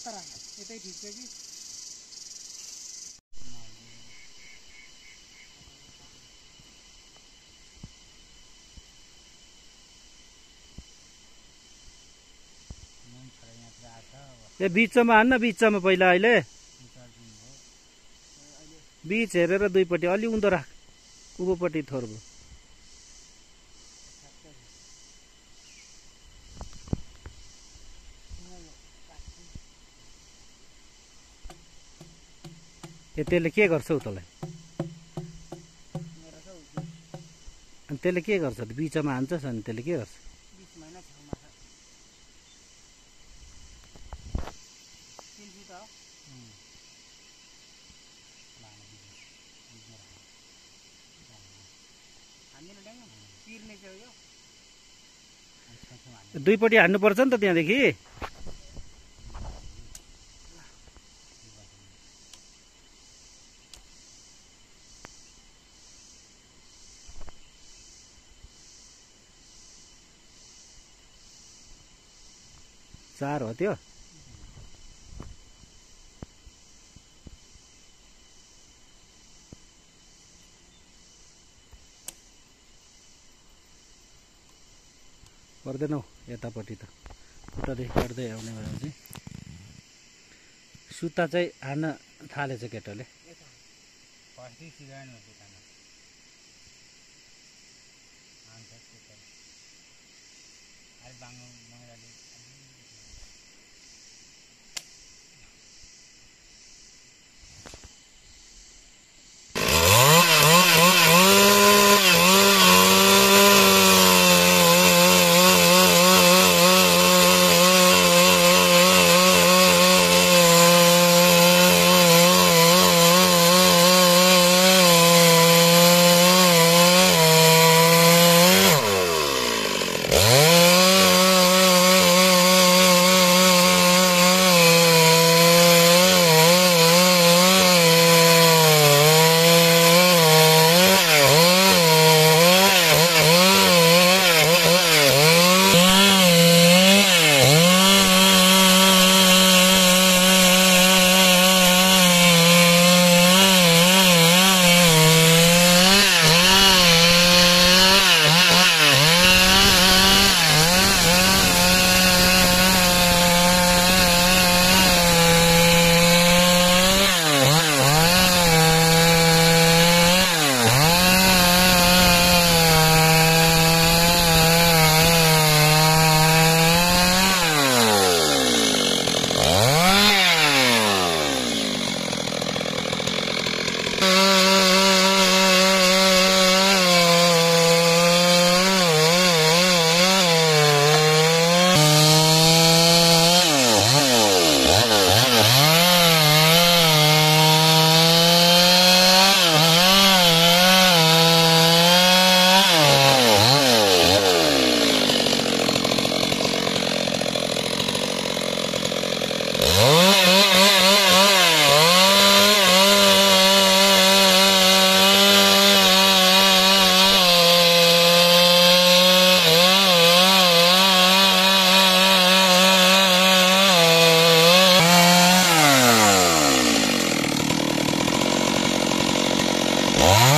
खतरा यतै ठिक छ कि ए बीचमा हान्न बीचमा पहिला अहिले बीच हेरेर दुईपट्टि अलि उँधो राख उँभोपट्टि थोर्बो ए त्यसले के गर्छ हौ तँलाई अनि त्यसले के गर्छ बीचमा हान्छस् अनि त्यसले के गर्छ दुईपट्टि हान्नुपर्छ नि त त्यहाँदेखि चार हो त्यो पर्दैन हौ यतापट्टि त उतादेखि गर्दै आउने भएर चाहिँ सुत्ता चाहिँ हान्न थालेछ केटाले Oh.